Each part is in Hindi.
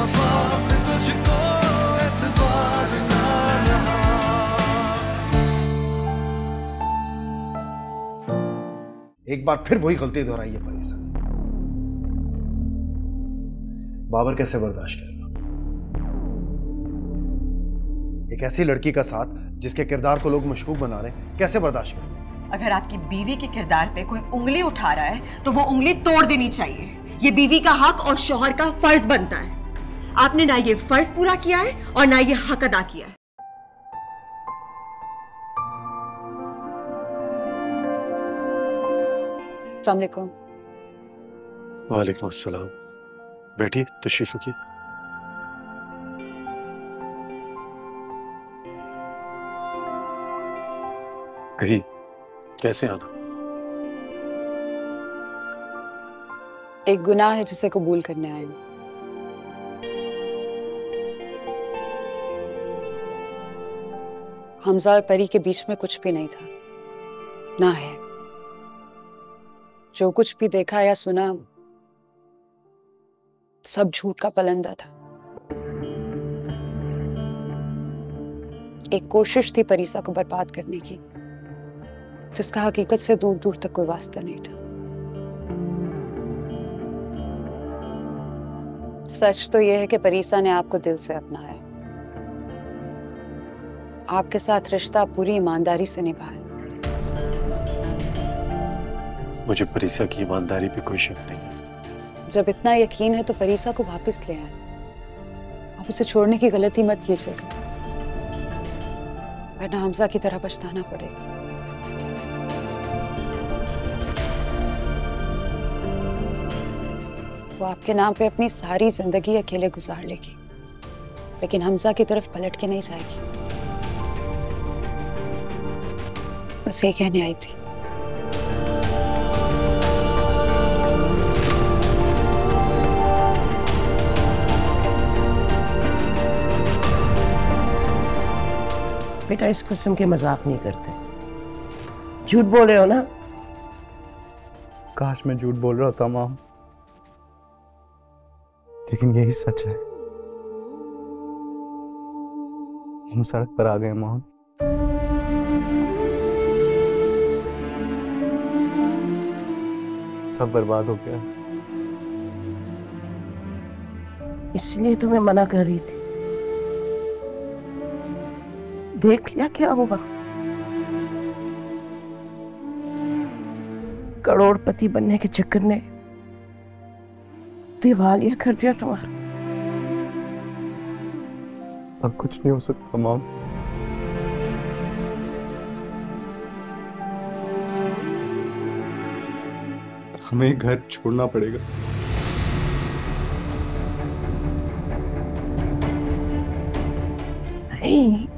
वफा पे तुझको एतबार ना रहा। एक बार फिर वही गलती दोहराई है परीसा। बाबर कैसे बर्दाश्त करेगा एक ऐसी लड़की का साथ जिसके किरदार को लोग मशकूक बना रहे हैं? कैसे बर्दाश्त करेगा? अगर आपकी बीवी के किरदार पे कोई उंगली उठा रहा है तो वो उंगली तोड़ देनी चाहिए। ये बीवी का हक और शौहर का फर्ज बनता है। आपने ना ये फर्ज पूरा किया है और ना ये हक अदा किया है। अस्सलाम वालेकुम। वालेकुम अस्सलाम। बैठिए, तशरीफ रखिए। कही कैसे आना? एक गुनाह है जिसे कबूल करने आए हूं। हमजा और परी के बीच में कुछ भी नहीं था, ना है। जो कुछ भी देखा या सुना सब झूठ का पलंदा था। एक कोशिश थी परीसा को बर्बाद करने की, जिसका हकीकत से दूर दूर तक कोई वास्ता नहीं था। सच तो यह है कि परीसा ने आपको दिल से अपनाया, आपके साथ रिश्ता पूरी ईमानदारी से निभाया। मुझे परीसा की ईमानदारी पे कोई शक नहीं है। जब इतना यकीन है तो परीसा को वापस ले आए। आप उसे छोड़ने की गलती मत कीजिएगा, वरना हमजा की तरह पछताना पड़ेगा। वो आपके नाम पे अपनी सारी जिंदगी अकेले गुजार लेगी, लेकिन हमजा की तरफ पलट के नहीं जाएगी। बस ये कहने आई थी। बेटा, इस किस्म के मजाक नहीं करते। झूठ बोल रहे हो ना? काश मैं झूठ बोल रहा होता माँ, लेकिन यही सच है। हम सड़क पर आ गए माँ। सब बर्बाद हो गया। इसलिए तुम्हें मना कर रही थी। देख लिया क्या हुआ। करोड़पति बनने के चक्कर ने दिवालिया कर दिया तुम्हारा। अब कुछ नहीं हो सकता माँ। हमें घर छोड़ना पड़ेगा। नहीं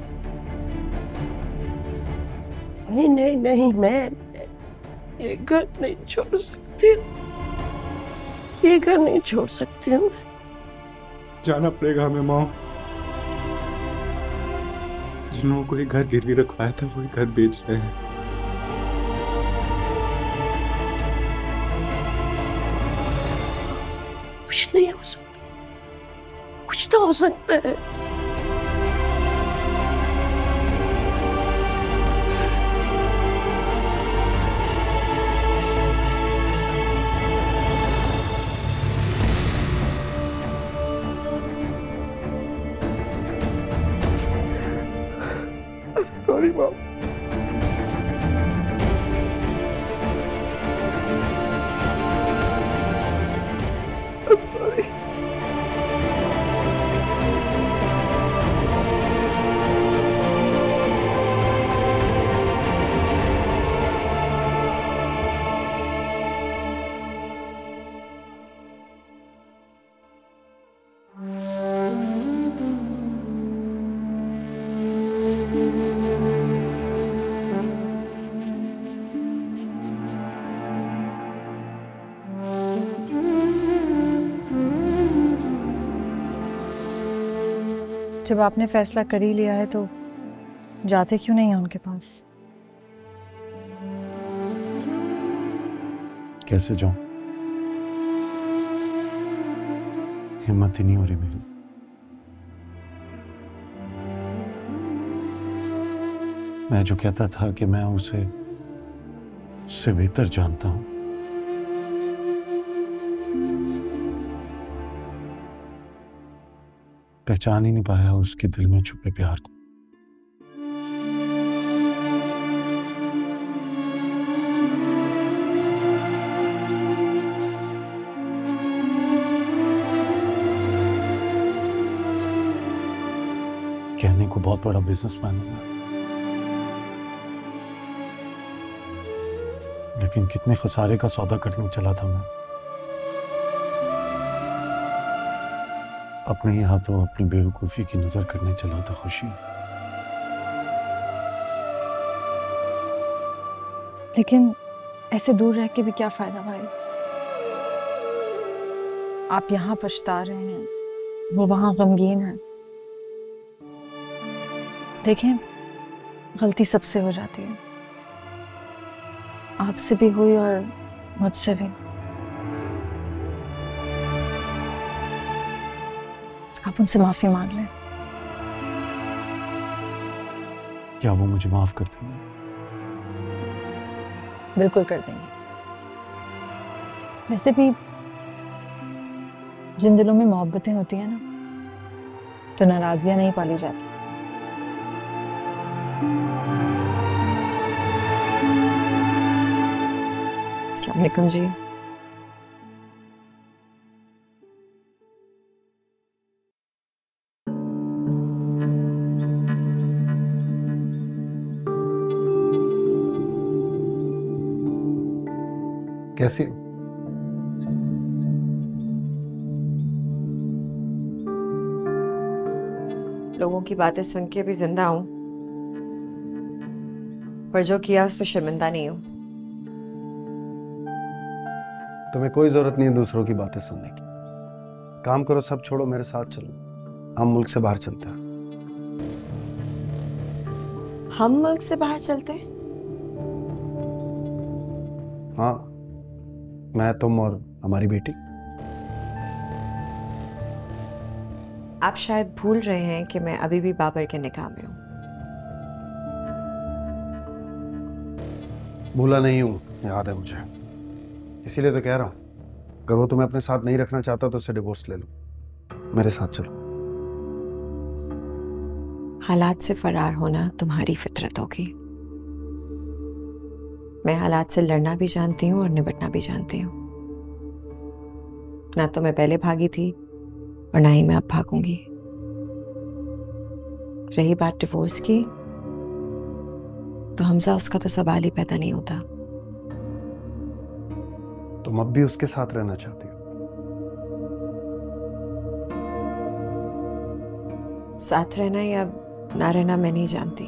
नहीं नहीं नहीं, मैं ये घर नहीं छोड़ सकती। ये घर नहीं छोड़ सकती हूँ। जाना पड़ेगा हमें माँ। जिन लोगों को ये घर गिरवी रखवाया था वो घर बेच रहे हैं। कुछ नहीं हो सकता। कुछ तो हो सकता है। सॉरी माँ। I'm sorry. जब आपने फैसला कर ही लिया है तो जाते क्यों नहीं हैं उनके पास? कैसे जाऊं? हिम्मत ही नहीं हो रही मेरी। मैं जो कहता था कि मैं उसे उससे बेहतर जानता हूं, पहचान ही नहीं पाया उसके दिल में छुपे प्यार को। कहने को बहुत बड़ा बिजनेसमैन हूं, लेकिन कितने खसारे का सौदा करने चला था मैं। अपने ही हाथों अपनी बेवकूफी की नजर करने चला था खुशी। लेकिन ऐसे दूर रह के भी क्या फायदा भाई? आप यहाँ पछता रहे हैं, वो वहां गमगीन है। देखें, गलती सबसे हो जाती है, आपसे भी हुई और मुझसे भी। आप उनसे माफी मांग लें। क्या वो मुझे माफ कर देंगे? बिल्कुल कर देंगे। वैसे भी जिन दिलों में मोहब्बतें होती हैं ना, तो नाराजियां नहीं पाली जाती। अस्सलाम वालेकुम जी। कैसी? लोगों की बातें सुन के भी जिंदा हूं, पर जो किया उस पर शर्मिंदा नहीं हूं। तुम्हें कोई जरूरत नहीं है दूसरों की बातें सुनने की। काम करो, सब छोड़ो, मेरे साथ चलो, हम मुल्क से बाहर चलते हैं। हम मुल्क से बाहर चलते हैं? हाँ, मैं, तुम और हमारी बेटी। आप शायद भूल रहे हैं कि मैं अभी भी बाबर के निकाह में हूं। भूला नहीं हूं, याद है मुझे, इसीलिए तो कह रहा हूं, अगर वो तुम्हें अपने साथ नहीं रखना चाहता तो उससे डिवोर्स ले लो, मेरे साथ चलो। हालात से फरार होना तुम्हारी फितरत होगी। मैं हालात से लड़ना भी जानती हूँ और निपटना भी जानती हूँ। ना तो मैं पहले भागी थी और ना ही मैं अब भागूंगी। रही बात डिवोर्स की, तो हमजा उसका तो सवाल ही पैदा नहीं होता। तुम अब भी उसके साथ रहना चाहती हो? साथ रहना या ना रहना मैं नहीं जानती,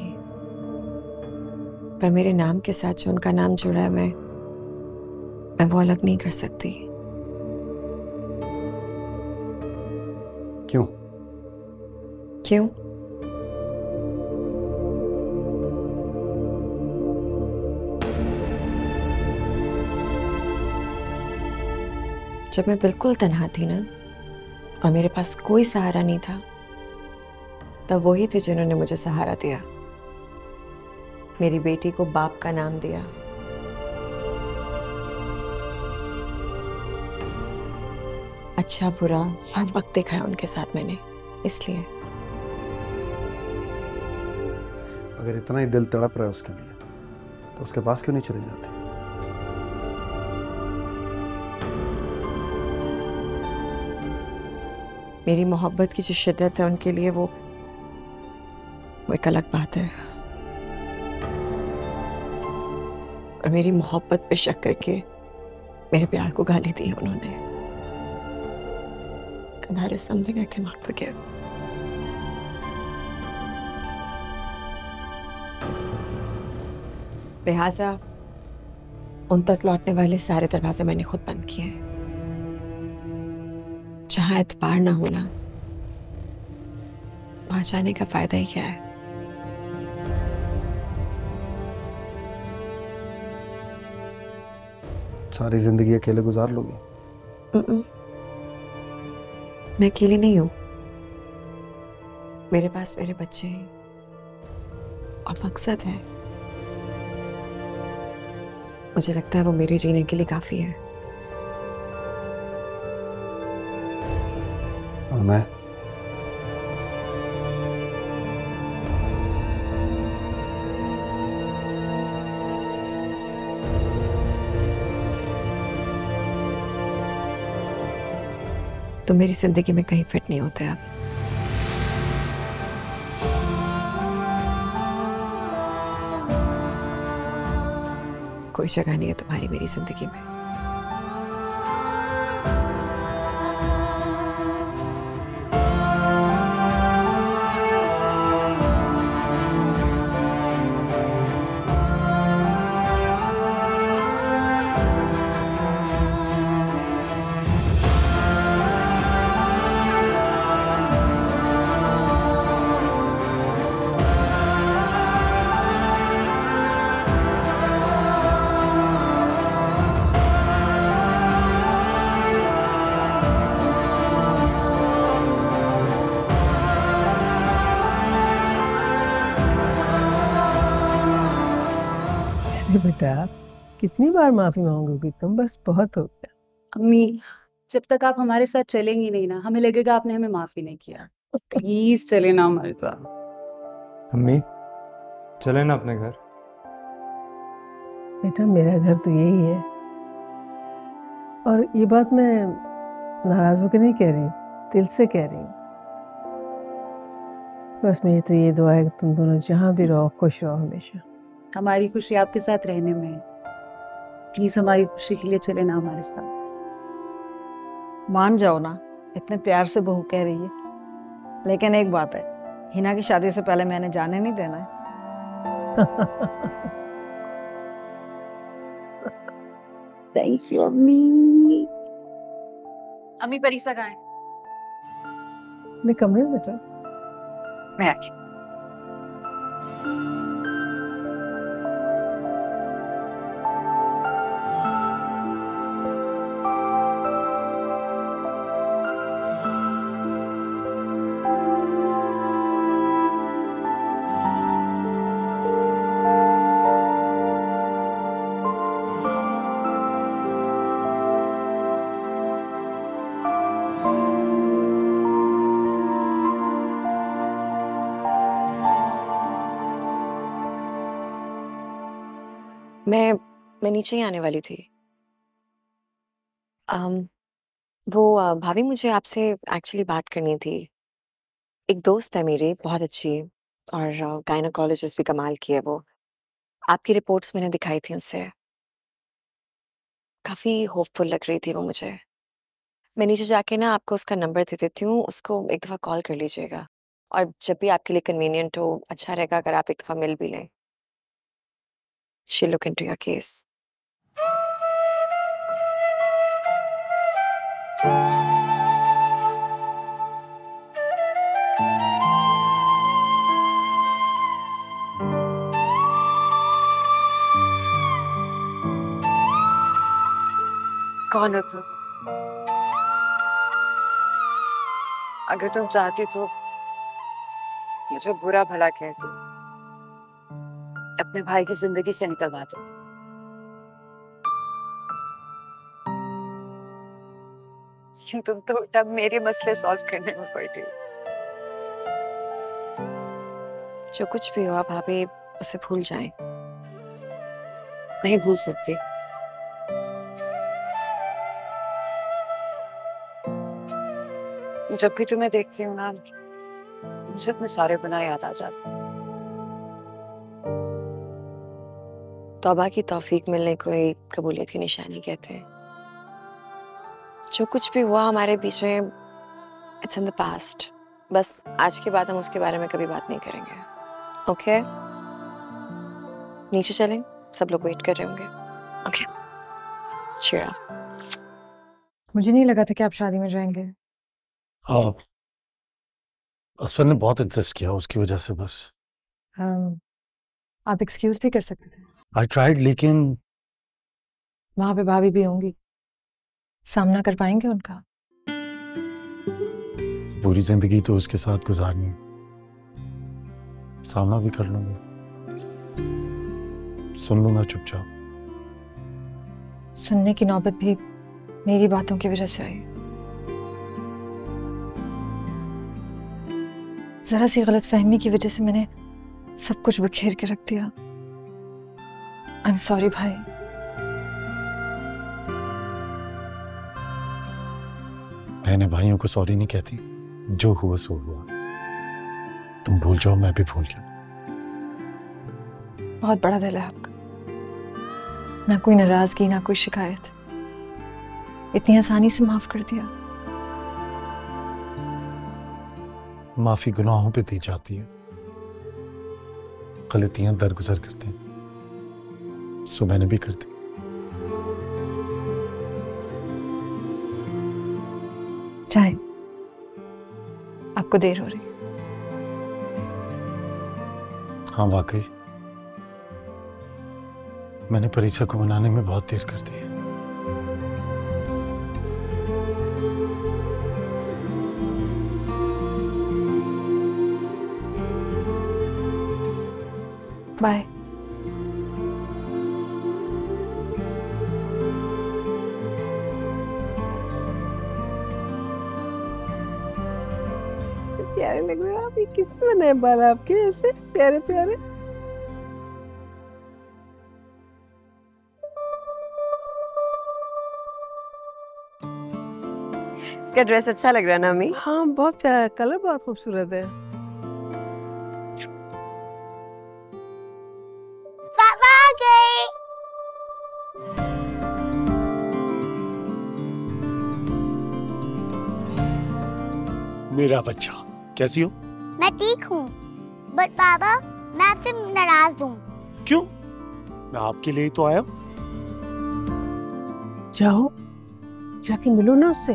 पर मेरे नाम के साथ जो उनका नाम जुड़ा है, मैं वो अलग नहीं कर सकती। क्यों? क्यों? जब मैं बिल्कुल तन्हा थी ना, और मेरे पास कोई सहारा नहीं था, तब वही थे जिन्होंने मुझे सहारा दिया, मेरी बेटी को बाप का नाम दिया। अच्छा बुरा हर वक्त देखा है उनके साथ मैंने, इसलिए। अगर इतना ही दिल तड़प रहा है उसके लिए, तो उसके पास क्यों नहीं चले जाते? मेरी मोहब्बत की जो शिद्दत है उनके लिए, वो एक अलग बात है। और मेरी मोहब्बत पे शक करके मेरे प्यार को गाली दी उन्होंने। And that is something I cannot forgive. लिहाजा उन तक लौटने वाले सारे दरवाजे मैंने खुद बंद किए हैं। जहां एतबार ना होना, वहां जाने का फायदा ही क्या है? सारी जिंदगी अकेले गुजार लोगे? मैं अकेली नहीं हूं। मेरे पास मेरे बच्चे हैं और मकसद है। मुझे लगता है वो मेरे जीने के लिए काफी है। और मैं तो मेरी जिंदगी में कहीं फिट नहीं होते आप। कोई जगह नहीं है तुम्हारी मेरी जिंदगी में। बेटा कितनी बार माफी मांगोगी तुम, बस बहुत हो गया। अम्मी, जब तक आप हमारे साथ चलेंगी नहीं ना, हमें लगेगा आपने हमें माफी नहीं किया। प्लीज चले ना हमारे साथ। अम्मी चले ना अपने घर। बेटा मेरा घर तो यही है, और ये बात मैं नाराज होकर नहीं कह रही, दिल से कह रही हूँ। बस मेरी तो ये दुआ है कि तुम दोनों जहाँ भी रहो खुश रहो हमेशा। हमारी खुशी आपके साथ रहने में है। प्लीज हमारी खुशी के लिए चले ना हमारे साथ। मान जाओ ना, इतने प्यार से बहू कह रही है। लेकिन एक बात है, हिना की शादी से पहले मैंने जाने नहीं देना है। थैंक यू अम्मी। अम्मी परीसा कहाँ है? अपने कमरे में बेटा। मैं आके। मैं नीचे ही आने वाली थी। भाभी मुझे आपसे एक्चुअली बात करनी थी। एक दोस्त है मेरी बहुत अच्छी, और गायनोकोलॉजिस्ट भी कमाल की है वो। आपकी रिपोर्ट्स मैंने दिखाई थी उससे, काफ़ी होपफुल लग रही थी वो मुझे। मैं नीचे जाके ना आपको उसका नंबर दे देती हूँ, उसको एक दफ़ा कॉल कर लीजिएगा। और जब भी आपके लिए कन्वीनियंट हो, अच्छा रहेगा अगर आप एक दफ़ा मिल भी लें। She'll look into your case. कौन हो तुम? अगर तुम चाहती तो मुझे बुरा भला कहती, अपने भाई की जिंदगी से निकलवा देती। लेकिन तुम तो उल्टा मेरे मसले सॉल्व करने में पड़ी। जो कुछ भी हुआ भाभी, उसे भूल जाएं। नहीं भूल सकती। जब भी तुम्हें देखती हूँ ना, मुझे अपने सारे गुनाह याद आ जाते हैं। तौबा की तौफीक मिलने को ही कबूलियत की निशानी कहते हैं। जो कुछ भी हुआ हमारे बीच में, इट्स इन द पास्ट। बस आज के बाद हम उसके बारे में कभी बात नहीं करेंगे। ओके? नीचे चलें, सब लोग वेट कर रहे होंगे। Okay, cheer up। मुझे नहीं लगा था कि आप शादी में जाएंगे। असफर ने बहुत इंसिस्ट किया, उसकी वजह से बस। आप एक्सक्यूज भी कर सकते थे। आई ट्राइड, लेकिन वहां पे भाभी भी होंगी, सामना कर पाएंगे उनका? पूरी जिंदगी तो उसके साथ गुजारनी है, सामना भी कर लूंगी। सुन लूंगा चुपचाप। सुनने की नौबत भी मेरी बातों की वजह से आई। जरा सी गलतफहमी की वजह से मैंने सब कुछ बिखेर के रख दिया। आई एम सॉरी भाई। बहनें भाइयों को सॉरी नहीं कहती, जो हुआ सो हुआ। तुम भूल जाओ, मैं भी भूल गया। बहुत बड़ा दिल है आपका, ना कोई नाराजगी ना कोई शिकायत, इतनी आसानी से माफ कर दिया। माफी गुनाहों पे दी जाती है, गलतियां दरगुजर करते हैं, सो मैंने भी कर दी। चाहे आपको देर हो रही। हाँ वाकई मैंने परीक्षा को मनाने में बहुत देर कर दी है। बाय। प्यारे लग रहे हो आप। ये किसने बनाए बाल आपके ऐसे प्यारे प्यारे? इसका ड्रेस अच्छा लग रहा है ना अम्मी? हाँ बहुत प्यारा, कलर बहुत खूबसूरत है। पापा आ गए। मेरा बच्चा, कैसी हो? मैं ठीक हूँ, बट पापा मैं आपसे नाराज हूँ। क्यों? मैं आपके लिए ही तो आया हूँ। जाओ जाके मिलो ना उससे।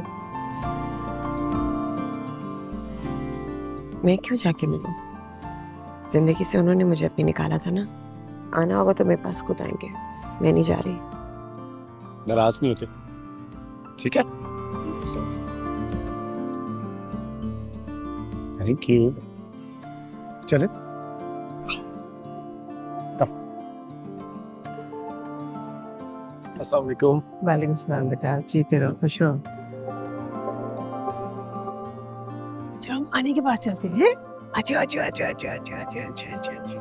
मैं क्यों जाके मिलूं? जिंदगी से उन्होंने मुझे अपनी निकाला था ना। आना होगा तो मेरे पास खुद आएंगे, मैं नहीं जा रही। नाराज नहीं होते, ठीक है? Thank you. चले। अस्सलाम वालेकुम। वालेकुम सलाम बेटा, जीते रहो, खुश रहो। चलो हम आने के बाद चलते हैं। अच्छा अच्छा अच्छा अच्छा अच्छा अच्छा अच्छा अच्छा।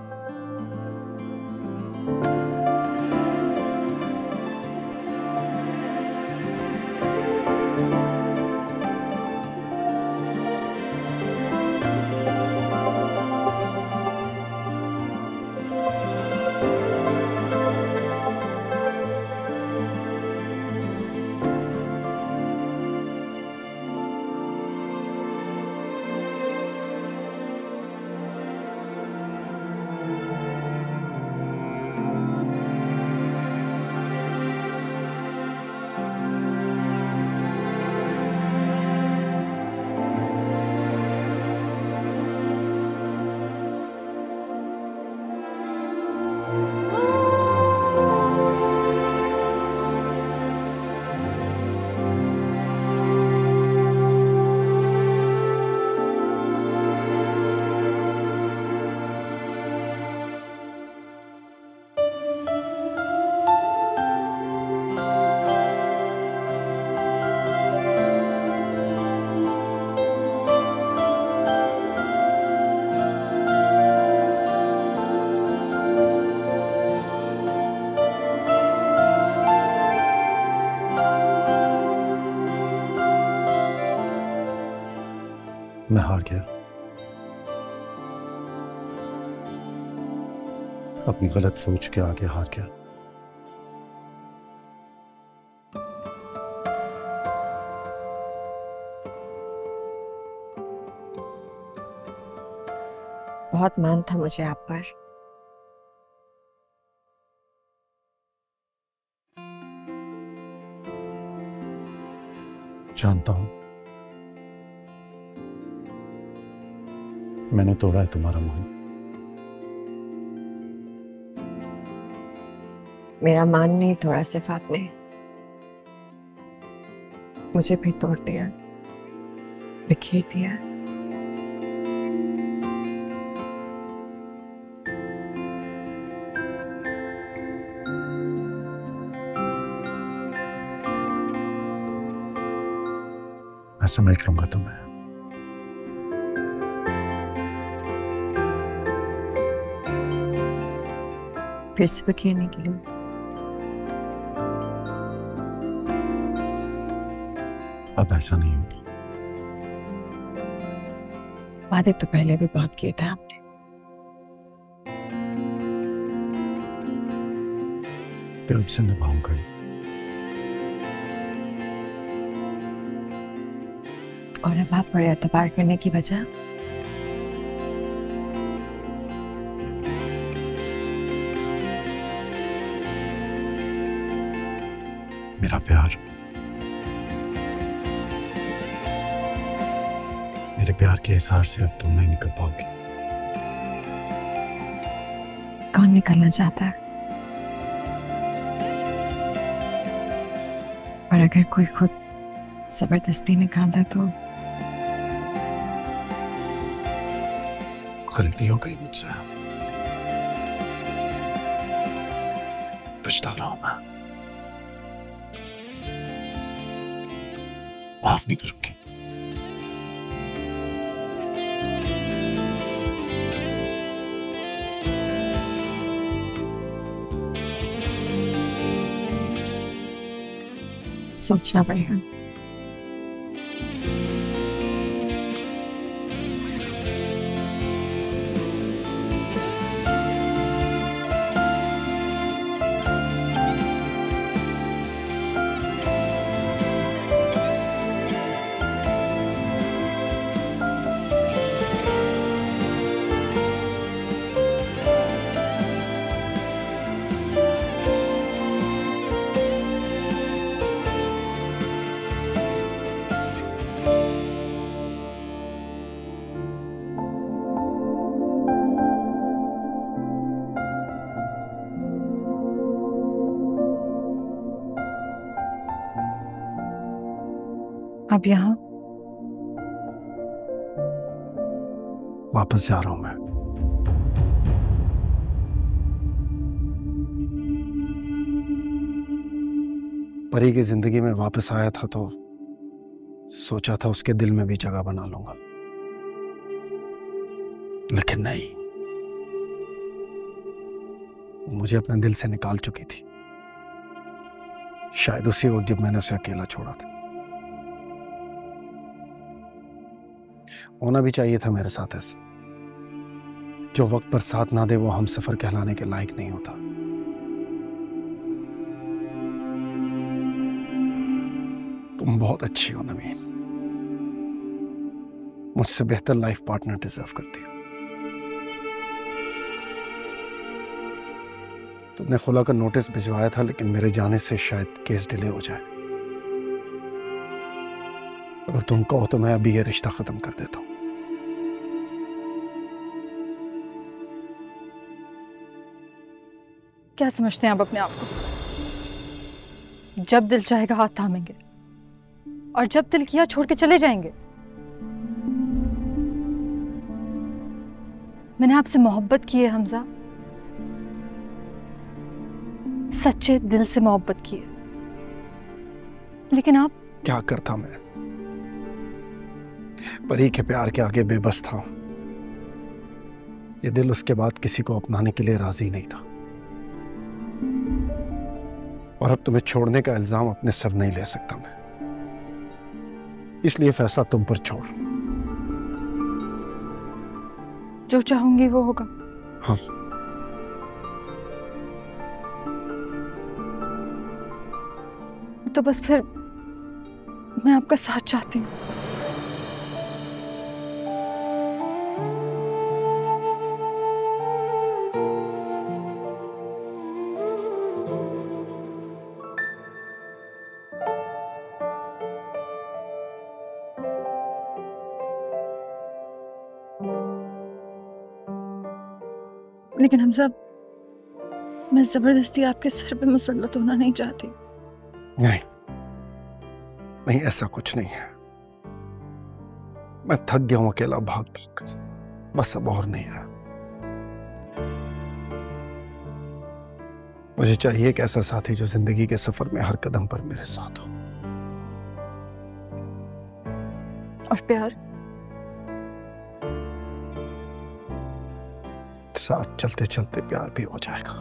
मैं हार गया, अपनी गलत सोच के आगे हार गया। बहुत मान था मुझे आप पर। जानता हूं मैंने तोड़ा है तुम्हारा मान। मेरा मान नहीं तोड़ा, सिर्फ आपने मुझे भी तोड़ दिया, बिखेर दिया। मैं समझ लूंगा तुम्हें। फिर से बखेरने के लिए अब ऐसा नहीं होगा। वादे तो पहले भी बहुत किए थे आपने। दिल से निभाऊंगा ही। और अब आप पर एतबार करने की वजह? मेरा प्यार, मेरे प्यार के इज़हार से अब तुम नहीं निकल पाओगी। कौन निकलना चाहता है? और अगर कोई खुद जबरदस्ती निकाल दे तो? गलती हो गई मुझसे, पछता रहा हूं मैं। माफ नहीं करूंगी। सोचना पड़ेगा। अब यहाँ वापस जा रहा हूं मैं। परी की जिंदगी में वापस आया था तो सोचा था उसके दिल में भी जगह बना लूंगा, लेकिन नहीं, वो मुझे अपने दिल से निकाल चुकी थी। शायद उसी वक्त जब मैंने उसे अकेला छोड़ा था। होना भी चाहिए था मेरे साथ ऐसे। जो वक्त पर साथ ना दे वो हम सफर कहलाने के लायक नहीं होता। तुम बहुत अच्छी हो नवीन, मुझसे बेहतर लाइफ पार्टनर डिजर्व करती हो। तुमने खुला का नोटिस भिजवाया था, लेकिन मेरे जाने से शायद केस डिले हो जाए। अगर तुम कहो तो मैं अभी ये रिश्ता खत्म कर देता हूं। क्या समझते हैं आप अपने आप को? जब दिल चाहेगा हाथ थामेंगे और जब दिल किया छोड़ के चले जाएंगे। मैंने आपसे मोहब्बत की है हमजा, सच्चे दिल से मोहब्बत की है, लेकिन आप? क्या करता मैं? परी के प्यार के आगे बेबस था। ये दिल उसके बाद किसी को अपनाने के लिए राजी नहीं था। और अब तुम्हें छोड़ने का इल्जाम अपने सर नहीं ले सकता मैं, इसलिए फैसला तुम पर छोड़। जो चाहूंगी वो होगा। हाँ। तो बस फिर मैं आपका साथ चाहती हूँ। लेकिन हम सब, मैं जबरदस्ती आपके सर पे मुसल्लत होना नहीं चाहती। नहीं नहीं, ऐसा कुछ नहीं है। मैं थक गया हूं अकेला भाग भाग कर, बस अब और नहीं है। मुझे चाहिए एक ऐसा साथी जो जिंदगी के सफर में हर कदम पर मेरे साथ हो। और प्यार? साथ चलते चलते प्यार भी हो जाएगा।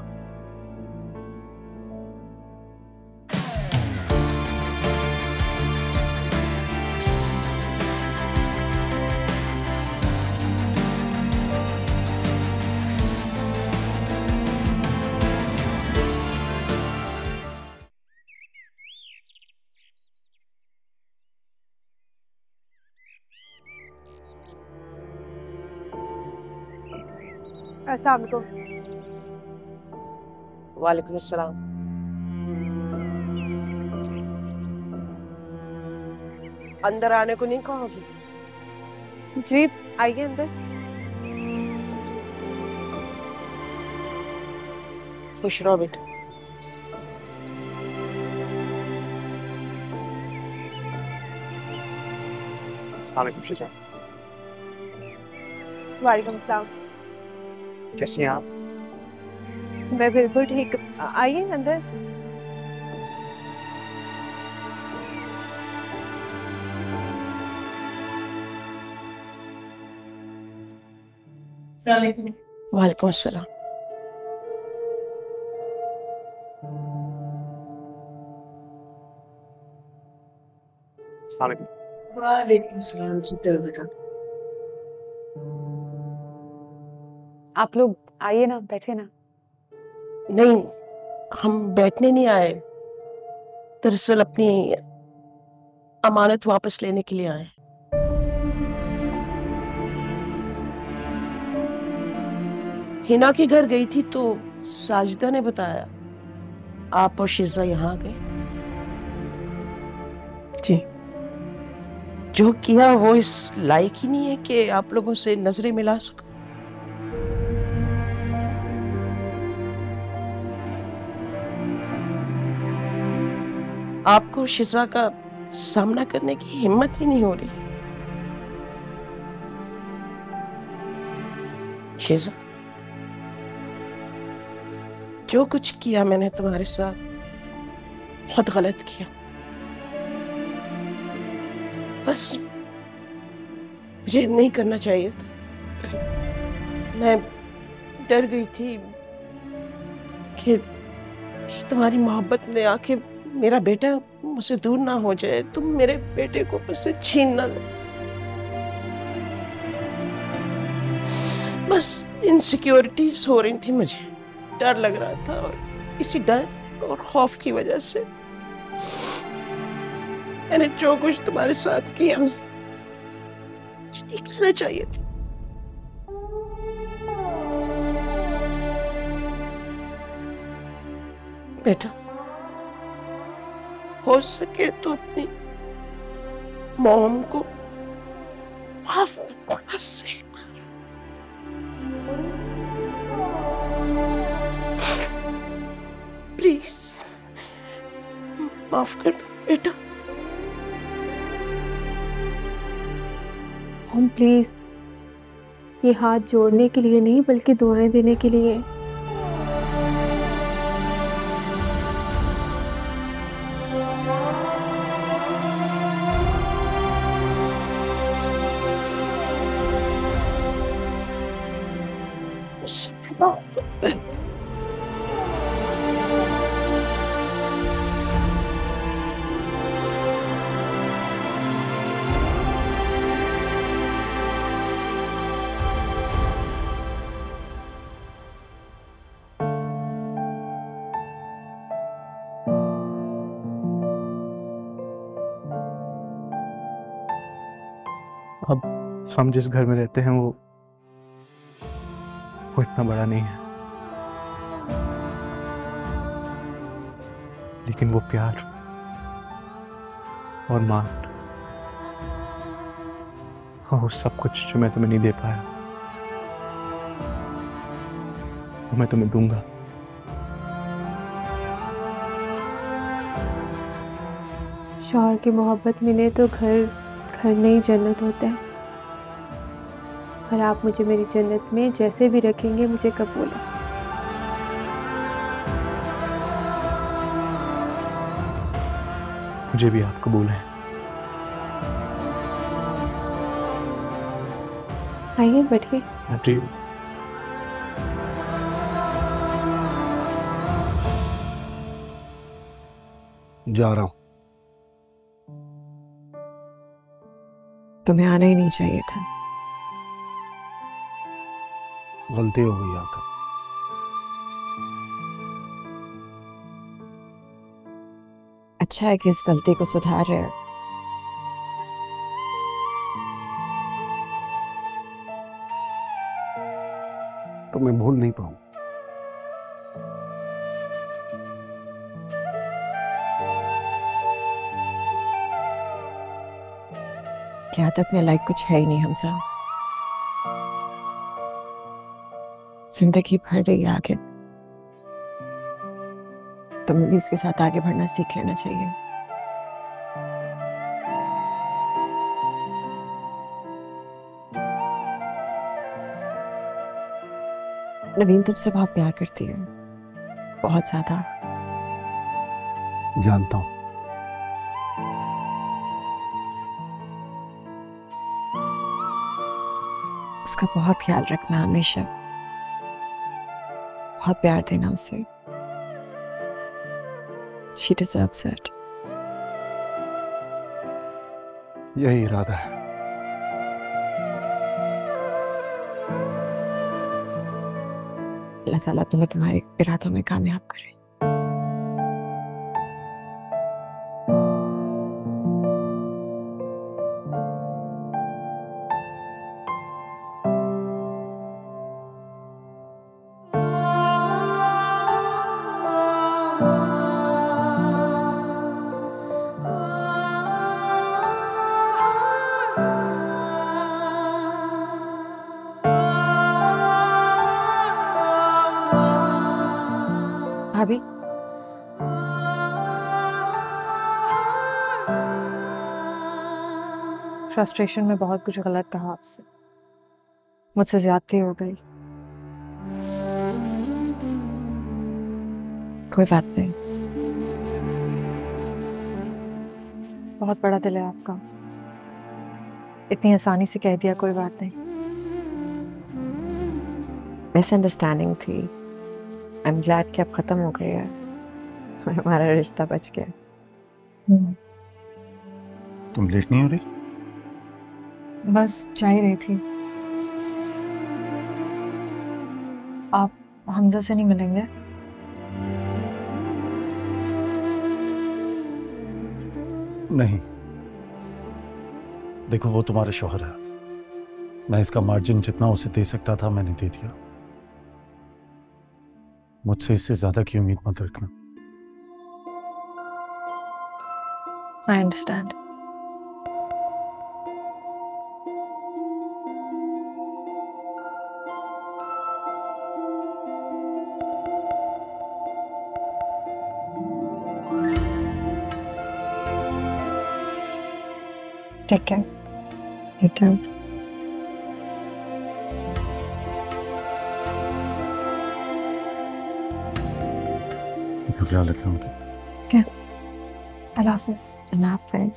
अस्सलाम वालेकुम। वालेकुम अस्सलाम। अंदर आने को नहीं कहोगी? जी आइए अंदर। खुश रहो बेटा। वालेकुम सलाम। कैसी हैं आप? मैं बिल्कुल ठीक। आइए अंदर। वालेकुम अस्सलाम। वालेकुम सलाम। बेटा आप लोग आइए ना, बैठे ना। नहीं, हम बैठने नहीं आए, दरअसल अपनी अमानत वापस लेने के लिए आए। हिना के घर गई थी तो साजिदा ने बताया आप और शिजा यहाँ आ गए। जी, जो किया वो इस लायक ही नहीं है कि आप लोगों से नजरें मिला सकूं। आपको शिजा का सामना करने की हिम्मत ही नहीं हो रही। शिजा, जो कुछ किया मैंने तुम्हारे साथ बहुत गलत किया। बस मुझे नहीं करना चाहिए था। मैं डर गई थी कि तुम्हारी मोहब्बत में आके मेरा बेटा मुझसे दूर ना हो जाए, तुम मेरे बेटे को मुझसे छीन ना लो। बस इनसिक्योरिटीज हो रही थी, मुझे डर लग रहा था और इसी डर और खौफ की वजह से मैंने जो कुछ तुम्हारे साथ किया मुझे करना चाहिए था। बेटा, हो सके तो अपनी मॉम को माफ कर, बस एक बार। प्लीज माफ कर दो बेटा। हम प्लीज, ये हाथ जोड़ने के लिए नहीं बल्कि दुआएं देने के लिए। अब हम जिस घर में रहते हैं वो इतना बड़ा नहीं है, लेकिन वो प्यार और मान और वो सब कुछ जो मैं तुम्हें नहीं दे पाया वो मैं तुम्हें दूंगा। शौहर की मोहब्बत मिले तो घर नहीं जन्नत होता है। और आप मुझे मेरी जन्नत में जैसे भी रखेंगे मुझे कबूल है। मुझे भी आप कबूल है। आइए बैठिए। जा रहा हूं। तुम्हें आना ही नहीं चाहिए था। गलती हो गई आकर। अच्छा है कि इस गलती को सुधार रहे हो। तो मैं भूल नहीं पाऊं। क्या तो अपने लाइक कुछ है ही नहीं हमसा। जिंदगी भर रही है आगे, तुम्हें भी इसके साथ आगे बढ़ना सीख लेना चाहिए। नवीन तुमसे बहुत प्यार करती है, बहुत ज्यादा। जानता हूं। उसका बहुत ख्याल रखना हमेशा, बहुत प्यार देना उसे। She deserves it. यही इरादा है। अल्लाह ताला तुम्हें तुम्हारे इरादों में कामयाब करे। भाभी, फ्रस्ट्रेशन में बहुत कुछ गलत कहा आपसे, मुझसे ज्यादती हो गई। कोई बात नहीं। बहुत बड़ा दिल है आपका, इतनी आसानी से कह दिया कोई बात नहीं। मिसअंडरस्टैंडिंग थी। आई एम ग्लैड कि अब खत्म हो गई है और हमारा रिश्ता बच गया। तुम लेट नहीं हो रही? बस जा ही रही थी। आप हमजा से नहीं मिलेंगे? नहीं, देखो वो तुम्हारा शौहर है। मैं इसका मार्जिन जितना उसे दे सकता था मैंने दे दिया। मुझसे इससे ज्यादा की उम्मीद मत रखना। I understand. Take care. You too. अपना ख्याल रखना उनके। क्या? अल्लाह हाफिज़। अल्लाह हाफिज़।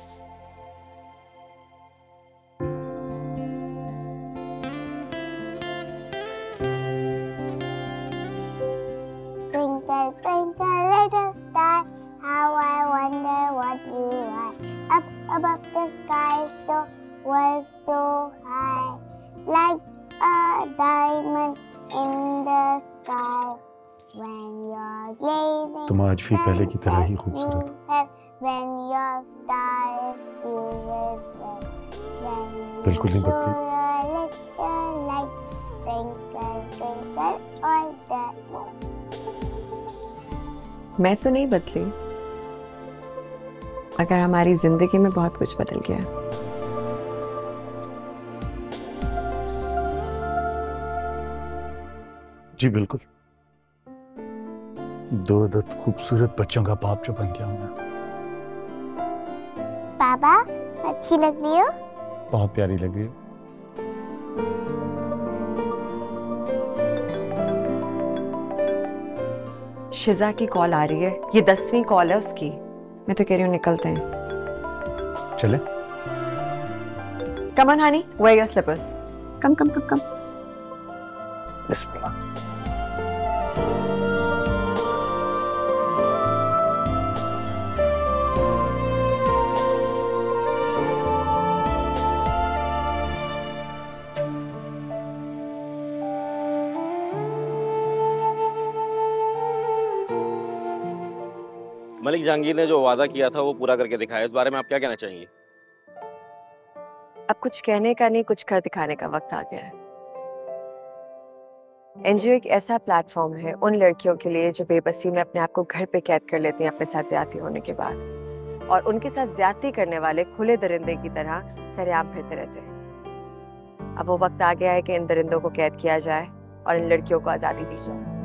Twinkle, twinkle, little star, how I wonder what you are. Up above the sky, so was so high, like a diamond in the sky. When you're gazing, तुम आज भी पहले की तरह ही खूबसूरत हो। when your stars you whisper, when बिल्कुल नहीं बदली। your little light, twinkle, twinkle all the more. मैं तो नहीं बदली, मगर हमारी जिंदगी में बहुत कुछ बदल गया। जी बिल्कुल। दो अदद खूबसूरत बच्चों का बाप जो बन गया हूं मैं। पापा, अच्छी लग रही हो? बहुत प्यारी लग रही है। शिजा की कॉल आ रही है, ये 10वीं कॉल है उसकी। मैं तो कह रही हूँ निकलते हैं। चले? Come on, honey, wear your slippers. कम कम कम कम। बिस्मिल्लाह। मलिक जहांगीर ने जो वादा किया था वो पूरा करके दिखाया, इस बारे में आप क्या कहना चाहेंगे? अब कुछ कहने का नहीं, कुछ कर दिखाने का वक्त आ गया है। एनजीओ एक ऐसा प्लेटफॉर्म है उन लड़कियों के लिए जो बेबसी में अपने आप को घर पे कैद कर लेती हैं अपने साथ ज्यादती होने के बाद, और उनके साथ ज्यादती करने वाले खुले दरिंदे की तरह सरेआम फिरते रहते हैं। अब वो वक्त आ गया है कि इन दरिंदों को कैद किया जाए और इन लड़कियों को आज़ादी दी जाए।